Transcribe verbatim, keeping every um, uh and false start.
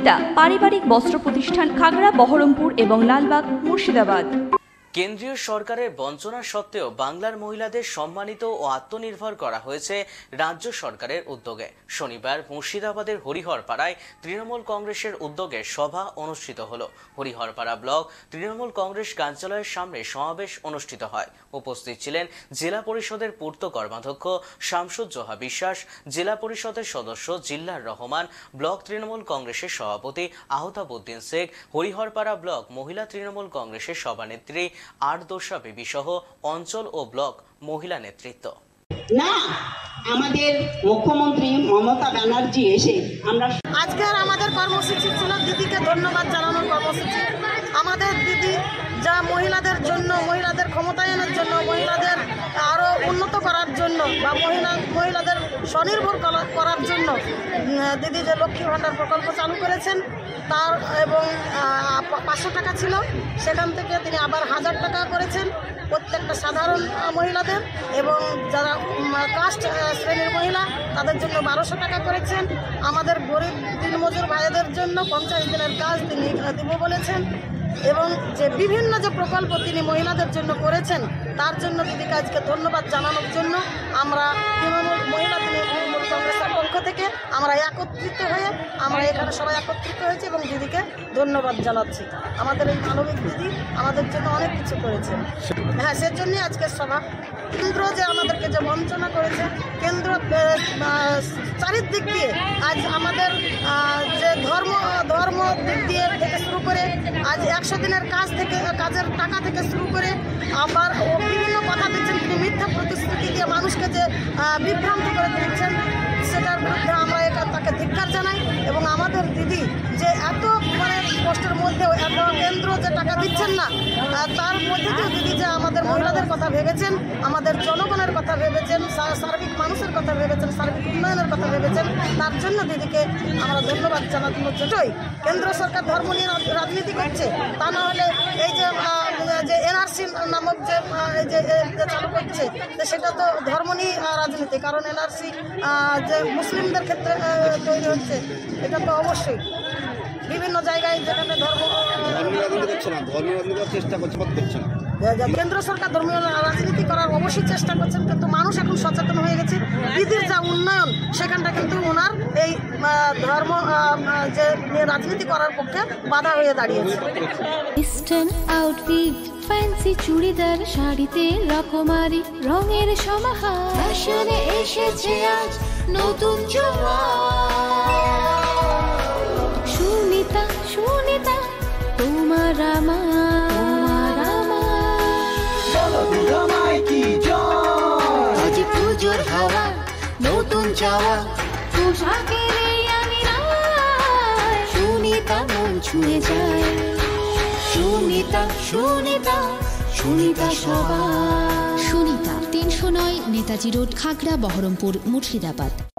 সুনিতা পারিবারিক বস্ত্র প্রতিষ্ঠান খাগড়া বহরমপুর এবং লালবাগ মুর্শিদাবাদ। কেন্দ্রীয় সরকারের বঞ্চনা সত্ত্বেও বাংলার মহিলাদের সম্মানিত ও আত্মনির্ভর করা হয়েছে রাজ্য সরকারের উদ্যোগে। শনিবার মুর্শিদাবাদের হরিহরপাড়ায় তৃণমূল কংগ্রেসের উদ্যোগে সভা অনুষ্ঠিত হলো। হরিহরপাড়া ব্লক তৃণমূল কংগ্রেস কার্যালয়ের সামনে সমাবেশ অনুষ্ঠিত হয়। উপস্থিত ছিলেন জেলা পরিষদের পূর্ত কর্মাধ্যক্ষ শামসুজ্জোহা বিশ্বাস, জেলা পরিষদের সদস্য জিল্লার রহমান, ব্লক তৃণমূল কংগ্রেসের সভাপতি আহতাবউদ্দিন শেখ, হরিহরপাড়া ব্লক মহিলা তৃণমূল কংগ্রেসের সভানেত্রী আরদোসা বিবি সহ অঞ্চল ও ব্লক মহিলা নেতৃত্ব। না, আমাদের মুখ্যমন্ত্রী মমতা ব্যানার্জি এসে আমরা আজকের আমাদের কর্মসূচি ছিল দিদিকে ধন্যবাদ জানানোর কর্মসূচি। আমাদের দিদি যা মহিলাদের জন্য, মহিলাদের ক্ষমতায়নের জন্য, মহিলাদের আরও উন্নত করার জন্য বা মহিলা মহিলাদের স্বনির্ভর করার জন্য দিদি যে লক্ষ্মী ভাণ্ডার প্রকল্প চালু করেছেন তার এবং পাঁচশো টাকা ছিল, সেখান থেকে তিনি আবার হাজার টাকা করেছেন প্রত্যেকটা সাধারণ মহিলাদের, এবং যারা কাস্ট শ্রেণীর মহিলা তাদের জন্য বারোশো টাকা করেছেন। আমাদের গরিব দিনমজুর ভাইদের জন্য পঞ্চাশ দিনের কাজ তিনি দিব বলেছেন, এবং যে বিভিন্ন যে প্রকল্প তিনি মহিলাদের জন্য করেছেন তার জন্য দিদিকে আজকে ধন্যবাদ জানানোর জন্য আমরা তৃণমূল মহিলা তৃণমূল কংগ্রেসের পক্ষ থেকে আমরা একত্রিত হয়ে আমরা এখানে সবাই একত্রিত হয়েছি এবং দিদিকে ধন্যবাদ জানাচ্ছি। আমাদের এই মানবিক দিদি আমাদের জন্য অনেক কিছু করেছেন। হ্যাঁ, সেজন্যই আজকের সভা। কেন্দ্র যে আমাদেরকে যে বঞ্চনা করেছে, কেন্দ্র চারিদিক দিয়ে আজ আমাদের যে ধর্ম ধর্ম দিক দিয়ে থেকে শুরু করে আজ একশো দিনের কাজ থেকে কাজের টাকা থেকে শুরু করে আবার ও বিভিন্ন কথা দিচ্ছেন, তিনি মিথ্যা প্রতিশ্রুতি দিয়ে মানুষকে যে বিভ্রান্ত করে দিচ্ছেন, সেটার বিরুদ্ধে আমরা এটা তাকে ধিক্কার জানাই। এবং আমাদের দিদি যে এত মানে কষ্টের মধ্যেও এত কেন্দ্র যে টাকা দিচ্ছেন না, তার মধ্যে দিয়েও দিদি যে আমাদের মহিলাদের কথা ভেবেছেন, আমাদের জনগণের কথা ভেবেছেন, সার্বিক মানুষের কথা ভেবেছেন, সার্বিক উন্নয়নের কথা ভেবেছেন, তার জন্য দিদিকে আমরা ধন্যবাদ জানানোর জন্যই। কেন্দ্র সরকার ধর্ম নিয়ে রাজনীতি করছে, তা না হলে এই যে যে এনআরসি নামক যে যে চালু করছে সেটা তো ধর্ম নিয়ে রাজনীতি, কারণ এনআরসি যে মুসলিমদের ক্ষেত্রে তৈরি হচ্ছে, এটা তো অবশ্যই বিভিন্ন জায়গায় যেখানে ধর্ম চেষ্টা করছে কেন্দ্র সরকার ধর্মীয় রাজনীতি করার অবশ্যই চেষ্টা করছেন, কিন্তু মানুষ এখন সচেতন হয়ে গেছে। দিদির যা উন্নয়ন সেখানটা কিন্তু ওনার এই ধর্ম যে রাজনীতি করার পক্ষে বাধা হয়ে দাঁড়িয়েছে। ইস্টার্ন আউটফিট ফ্যান্সি চুড়িদার শাড়িতে রকমারি রঙের সমাহার, ফ্যাশনে এসেছে আজ নতুন সুনিতা সুনিতা তোমার আমার আজ পুজোর হাওয়া নতুন চাওয়া পোশাকের আমি সুনিতা মন ছুঁয়ে যায়, সুনিতা সুনিতা সুনিতা সবার। সুনিতা তিনশো নয় নেতাজি রোড, খাগড়া বহরমপুর, মুর্শিদাবাদ।